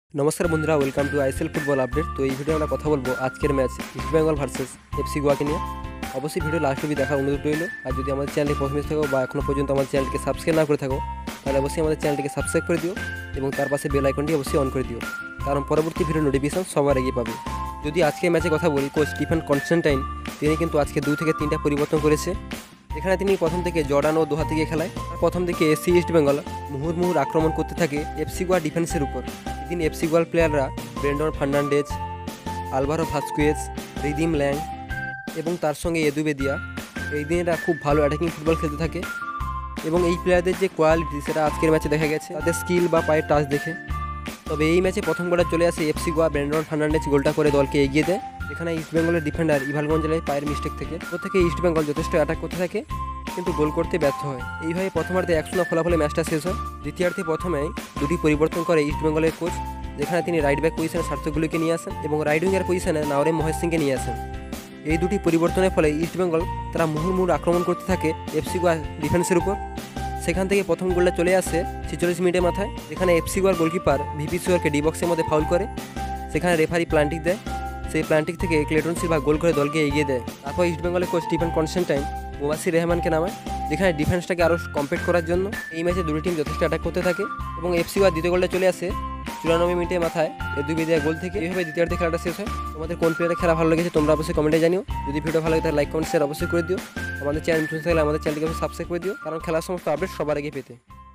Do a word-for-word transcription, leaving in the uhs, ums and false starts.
नमस्कार बंधुरा welcome to ISL football update. तो ये भिडियो আমরা কথা বলবো আজকের match East Bengal versus FC গোয়াকে নিয়ে। অবশ্যই ভিডিও লাস্ট অবধি দেখার অনুরোধ রইল। আর যদি আমাদের চ্যানেলে প্রথমে থাকো বা এখনো পর্যন্ত আমাদের চ্যানেলকে সাবস্ক্রাইব না করে থাকো তাহলে অবশ্যই আমাদের চ্যানেলটিকে সাবস্ক্রাইব করে দিও এবং তার পাশে বেল আইকনটি অবশ্যই অন করে দিও, কারণ পরবর্তী ভিডিও নোটিফিকেশন সবার আগে পাবে। যদি আজকের ম্যাচে কথা বলি, কোচ স্টিফেন কনস্ট্যান্টাইন তিনি কিন্তু আজকে দুই থেকে তিনটা পরিবর্তন করেছে। এখানে তিনি প্রথম থেকে জর্ডান ও দোহা থেকে খেলায়। প্রথম থেকে এসি ইস্ট বেঙ্গল মুহুর মুহুর আক্রমণ করতে থাকে এফসি গোয়া ডিফেন্সের উপর। এদিন এফসি গোয়ার প্লেয়াররা ব্রেন্ডন ফার্নান্ডেজ, আলভারো ভাস্কুয়েজ, রিদিম ল্যাং এবং তার সঙ্গে এদু বেদিয়া এই দিন এরা খুব ভালো অ্যাটাকিং ফুটবল খেলতে থাকে এবং এই প্লেয়ারদের যে কোয়ালিটি সেটা আজকের ম্যাচে দেখা গেছে তাদের স্কিল বা পায়ের টাচ দেখে। তবে এই ম্যাচে প্রথম গোলটা চলে আসে এফসি গোয়া, ব্রেন্ডন ফার্নান্ডেজ গোলটা করে দলকে এগিয়ে দেয়। এখানে ইস্ট বেঙ্গলের ডিফেন্ডার ইভাল গঞ্জালের পায়ের মিস্টেক থেকে ও থেকে ইস্ট বেঙ্গল যথেষ্ট অ্যাটাক করতে থাকে কিন্তু গোল করতে ব্যর্থ হয়। এইভাবে প্রথমার্ধে এক শূন্য ফলাফলে ম্যাচটা শেষ হয়। দ্বিতীয়ার্ধে প্রথমেই দুটি পরিবর্তন করে ইস্ট বেঙ্গলের কোচ, যেখানে তিনি রাইট ব্যাক পজিশনে সার্থকগুলিকে নিয়ে আসেন এবং রাইট উইংয়ের পজিশনে নাওরেম মহেশ সিংকে নিয়ে আসেন। এই দুটি পরিবর্তনের ফলে ইস্ট বেঙ্গল তারা মুহুর্মুহুর আক্রমণ করতে থাকে এফসি গোয়া ডিফেন্সের উপর। সেখান থেকে প্রথম গোলটা চলে আসে ছেচল্লিশ মিনিটের মাথায়, যেখানে এফসি গোয়ার গোলকিপার ভিপি সুয়ারকে ডি বক্সের মধ্যে ফাউল করে। সেখানে রেফারি প্লান্টিক দেয়, সেই প্লান্টিক থেকে ক্লেটন সিলভা গোল করে দলকে এগিয়ে দেয়। তারপর ইস্ট বেঙ্গলের কোচ স্টিফেন কনস্ট্যান্টাইন মুবাসির রহমানকে নামায়, যেখানে ডিফেন্সটাকে আরও কমপ্লিট করার জন্য। এই ম্যাচে দুটি টিম যথেষ্ট অ্যাটাক করতে থাকে এবং এফসি গোয়ার দ্বিতীয় গোলটা চলে আসে চুরানব্বই মিনিটের মাথায় এদু বেদিয়া গোল থেকে। এইভাবে দ্বিতীয়ার্ধে খেলাটা শেষ হয়। তোমাদের কোন প্লেয়ারের খেলা ভালো লেগেছে তোমরা অবশ্যই কমেন্টে জানিও। যদি ভিডিও ভালো লাগে তাহলে লাইক কমেন্ট শেয়ার অবশ্যই করে দিও। আমাদের চ্যানেল নতুন থাকলে আমাদের চ্যানেলকে সাবস্ক্রাইব করে দিও, কারণ খেলার সমস্ত আপডেট সবার আগে পেতে।